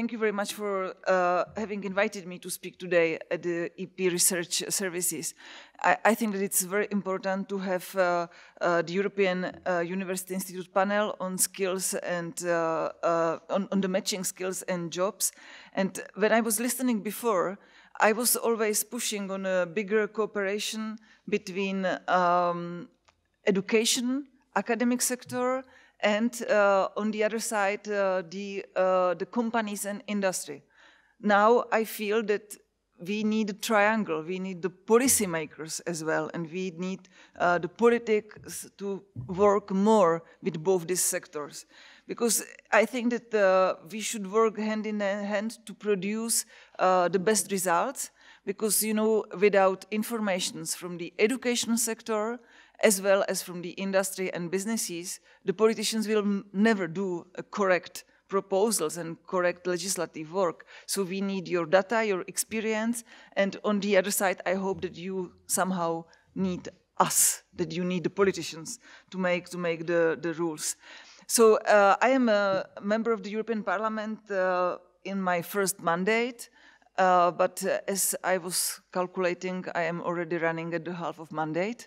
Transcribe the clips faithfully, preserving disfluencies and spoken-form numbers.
thank you very much for uh, having invited me to speak today at the E P Research Services. I, I think that it's very important to have uh, uh, the European uh, University Institute panel on skills and uh, uh, on, on the matching skills and jobs. And when I was listening before, I was always pushing on a bigger cooperation between um, education, academic sector, and uh, on the other side, uh, the, uh, the companies and industry. Now I feel that we need a triangle. We need the policymakers as well, and we need uh, the politics to work more with both these sectors. Because I think that uh, we should work hand in hand to produce uh, the best results, because, you know, without informations from the education sector, as well as from the industry and businesses, the politicians will never do a correct proposals and correct legislative work. So we need your data, your experience, and on the other side, I hope that you somehow need us, that you need the politicians to make, to make the, the rules. So uh, I am a member of the European Parliament uh, in my first mandate, uh, but uh, as I was calculating, I am already running at the half of mandate.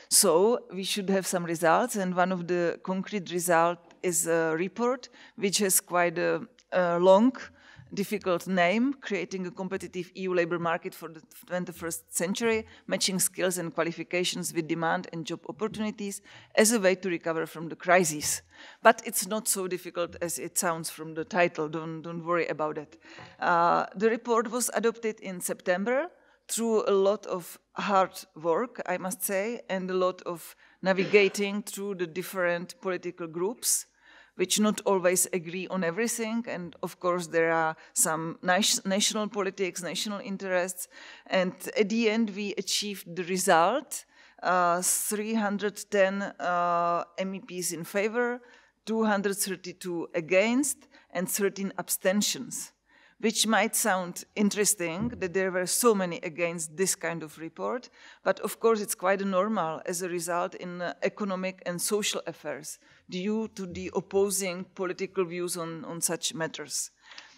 So we should have some results, and one of the concrete results is a report which has quite a, a long, difficult name, creating a competitive E U labor market for the twenty-first century, matching skills and qualifications with demand and job opportunities as a way to recover from the crisis. But it's not so difficult as it sounds from the title, don't, don't worry about it. Uh, the report was adopted in September, through a lot of hard work, I must say, and a lot of navigating through the different political groups, which not always agree on everything. And of course, there are some national politics, national interests. And at the end, we achieved the result, uh, three hundred ten uh, M E Ps in favor, two hundred thirty-two against, and thirteen abstentions. Which might sound interesting, that there were so many against this kind of report, but of course it's quite normal as a result in uh, economic and social affairs due to the opposing political views on, on such matters.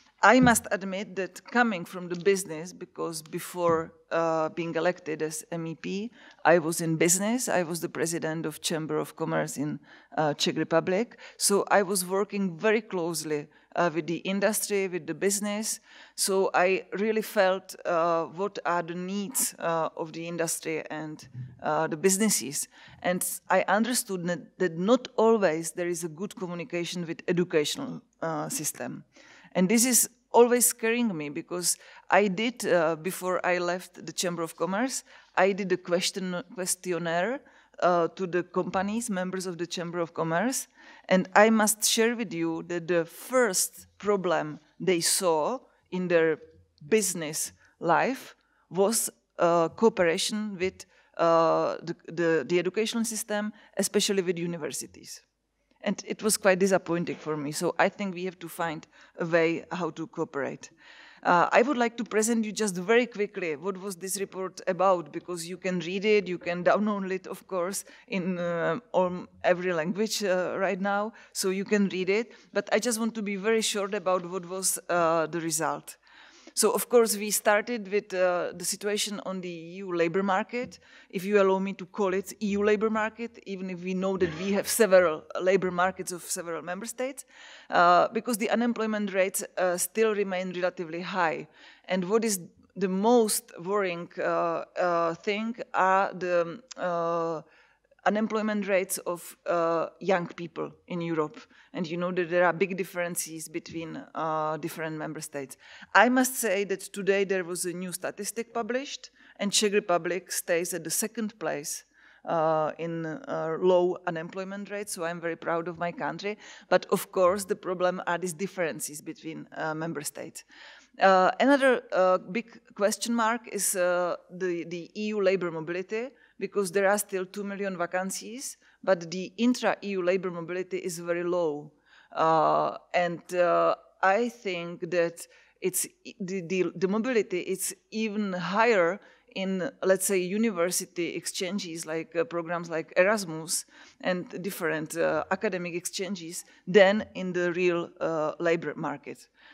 I must admit that coming from the business, because before uh, being elected as M E P, I was in business. I was the president of Chamber of Commerce in uh, Czech Republic. So I was working very closely uh, with the industry, with the business. So I really felt uh, what are the needs uh, of the industry and uh, the businesses. And I understood that, that not always there is a good communication with educational uh, system. And this is always scaring me, because I did, uh, before I left the Chamber of Commerce, I did a question, questionnaire uh, to the companies, members of the Chamber of Commerce, and I must share with you that the first problem they saw in their business life was uh, cooperation with uh, the, the, the educational system, especially with universities. And it was quite disappointing for me. So I think we have to find a way how to cooperate. Uh, I would like to present you just very quickly what was this report about, because you can read it, you can download it, of course, in uh, on every language uh, right now, so you can read it. But I just want to be very short about what was uh, the result. So, of course, we started with uh, the situation on the E U labor market, if you allow me to call it E U labor market, even if we know that we have several labor markets of several member states, uh, because the unemployment rates uh, still remain relatively high. And what is the most worrying uh, uh, thing are the uh, unemployment rates of uh, young people in Europe. And you know that there are big differences between uh, different member states. I must say that today there was a new statistic published, and Czech Republic stays at the second place uh, in uh, low unemployment rates, so I'm very proud of my country. But of course, the problem are these differences between uh, member states. Uh, another uh, big question mark is uh, the, the E U labor mobility, because there are still two million vacancies, but the intra-E U labor mobility is very low. Uh, and uh, I think that it's the, the, the mobility is even higher in, let's say, university exchanges, like uh, programs like Erasmus and different uh, academic exchanges, than in the real uh, labor market.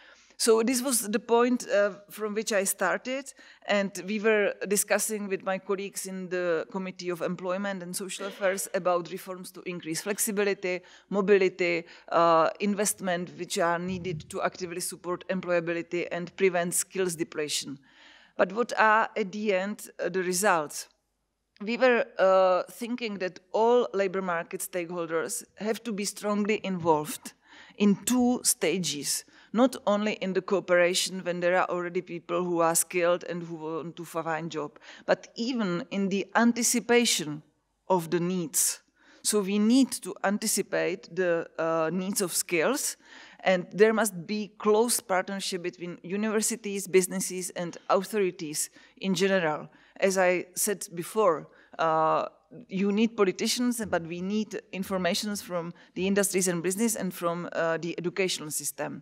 So this was the point uh, from which I started, and we were discussing with my colleagues in the Committee of Employment and Social Affairs about reforms to increase flexibility, mobility, uh, investment which are needed to actively support employability and prevent skills depletion. But what are at the end uh, the results? We were uh, thinking that all labor market stakeholders have to be strongly involved in two stages, not only in the cooperation when there are already people who are skilled and who want to find a job, but even in the anticipation of the needs. So we need to anticipate the uh, needs of skills, and there must be close partnership between universities, businesses, and authorities in general. As I said before, uh, you need politicians, but we need information from the industries and business and from uh, the educational system.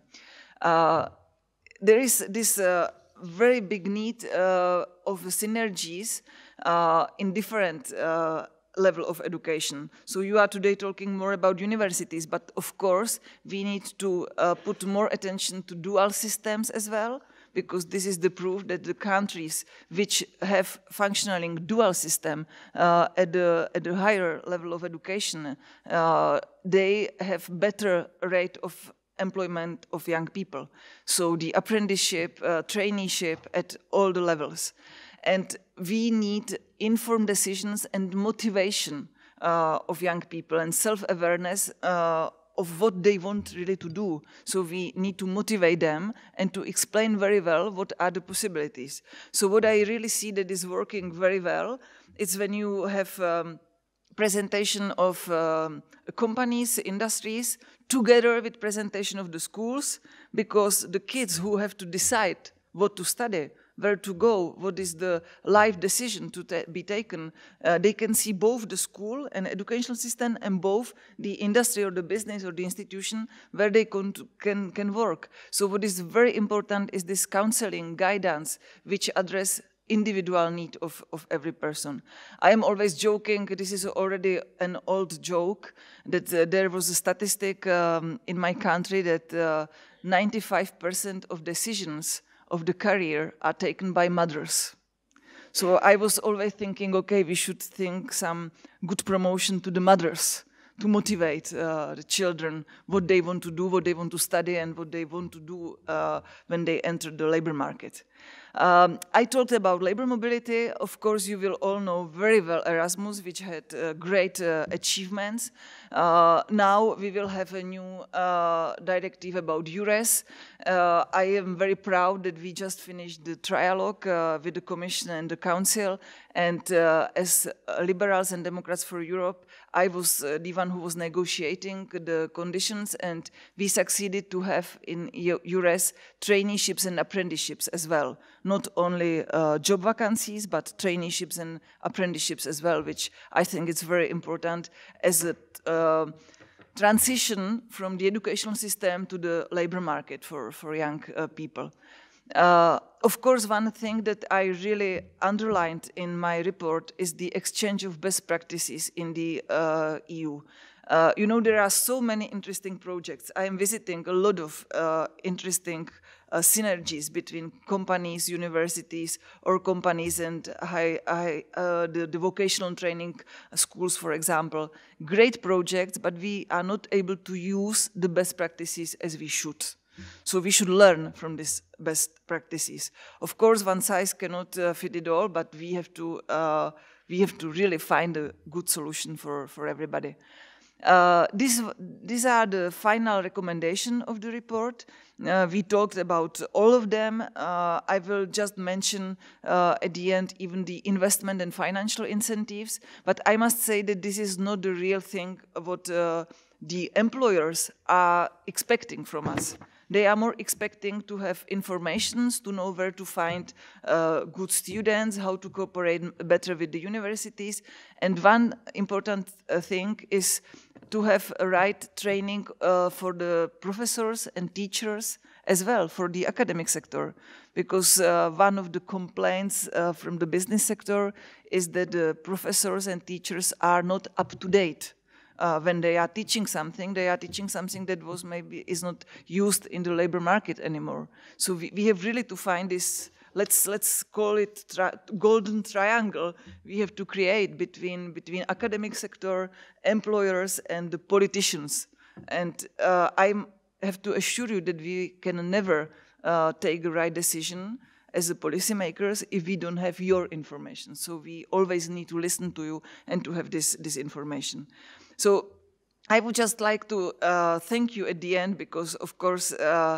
Uh, there is this uh, very big need uh, of synergies uh, in different uh, level of education. So you are today talking more about universities, but of course we need to uh, put more attention to dual systems as well, because this is the proof that the countries which have functioning dual system uh, at, the, at the higher level of education, uh, they have better rate of employment of young people. So the apprenticeship, uh, traineeship at all the levels. And we need informed decisions and motivation uh, of young people and self-awareness uh, of what they want really to do. So we need to motivate them and to explain very well what are the possibilities. So what I really see that is working very well is when you have um, presentation of um, companies, industries, together with presentation of the schools, because the kids who have to decide what to study, where to go, what is the life decision to ta be taken, uh, they can see both the school and educational system and both the industry or the business or the institution where they can, can, can work. So what is very important is this counseling, guidance, which address individual need of, of every person. I am always joking, this is already an old joke, that uh, there was a statistic um, in my country that ninety-five percent uh, of decisions of the career are taken by mothers. So I was always thinking, okay, we should think some good promotion to the mothers to motivate uh, the children, what they want to do, what they want to study, and what they want to do uh, when they enter the labor market. Um, I talked about labor mobility. Of course, you will all know very well Erasmus, which had uh, great uh, achievements. Uh, now we will have a new uh, directive about E U R E S. Uh, I am very proud that we just finished the trialogue uh, with the Commission and the Council. And uh, as Liberals and Democrats for Europe, I was uh, the one who was negotiating the conditions, and we succeeded to have in E U R E S traineeships and apprenticeships as well. Not only uh, job vacancies, but traineeships and apprenticeships as well, which I think is very important as a uh, transition from the educational system to the labor market for, for young uh, people. Uh, of course, one thing that I really underlined in my report is the exchange of best practices in the uh, E U. Uh, you know, there are so many interesting projects. I am visiting a lot of uh, interesting uh, synergies between companies, universities, or companies and high, high, uh, the, the vocational training schools, for example. Great projects, but we are not able to use the best practices as we should. So we should learn from these best practices. Of course, one size cannot uh, fit it all, but we have to uh, we have to really find a good solution for for everybody. Uh, these these are the final recommendations of the report. Uh, we talked about all of them. Uh, I will just mention uh, at the end even the investment and financial incentives. But I must say that this is not the real thing what uh, the employers are expecting from us. They are more expecting to have informations, to know where to find uh, good students, how to cooperate better with the universities. And one important uh, thing is to have a right training uh, for the professors and teachers as well, for the academic sector. Because uh, one of the complaints uh, from the business sector is that the professors and teachers are not up to date uh, when they are teaching something, they are teaching something that was maybe is not used in the labor market anymore. So we, we have really to find this, let's let's call it tri golden triangle we have to create between between academic sector, employers, and the politicians. And uh, I have to assure you that we can never uh, take the right decision as the policymakers if we don't have your information. So we always need to listen to you and to have this, this information. So I would just like to uh, thank you at the end, because of course uh,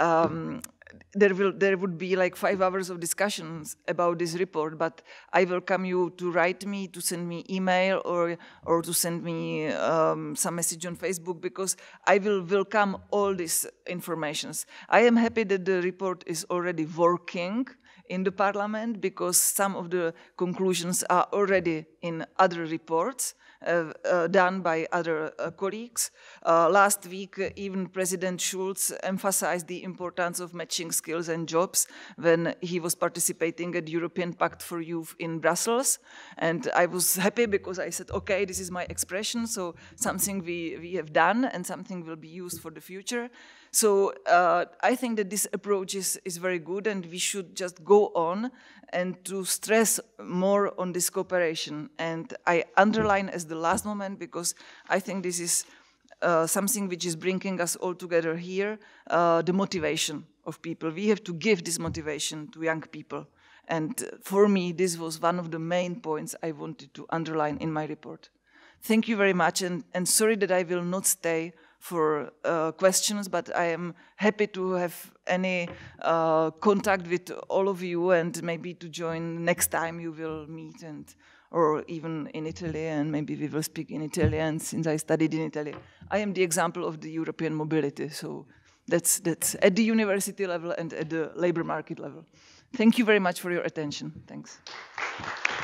um, there will there would be like five hours of discussions about this report, but I welcome you to write me, to send me email, or or to send me um, some message on Facebook, because I will welcome all these informations. I am happy that the report is already working in the Parliament, because some of the conclusions are already in other reports uh, uh, done by other uh, colleagues. Uh, last week, uh, even President Schulz emphasized the importance of matching skills and jobs when he was participating at the European Pact for Youth in Brussels. And I was happy because I said, okay, this is my expression, so something we, we have done and something will be used for the future. So uh, I think that this approach is, is very good, and we should just go on and to stress more on this cooperation. And I underline as the last moment, because I think this is uh, something which is bringing us all together here, uh, the motivation of people. We have to give this motivation to young people. And for me, this was one of the main points I wanted to underline in my report. Thank you very much, and, and sorry that I will not stay for uh, questions, but I am happy to have any uh, contact with all of you, and maybe to join next time you will meet, and or even in Italy, and maybe we will speak in Italian, since I studied in Italy. I am the example of the European mobility, so that's, that's at the university level and at the labor market level. Thank you very much for your attention. Thanks.